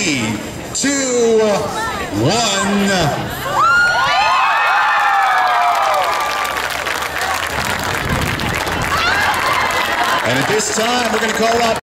3, 2, 1. And at this time, we're going to call up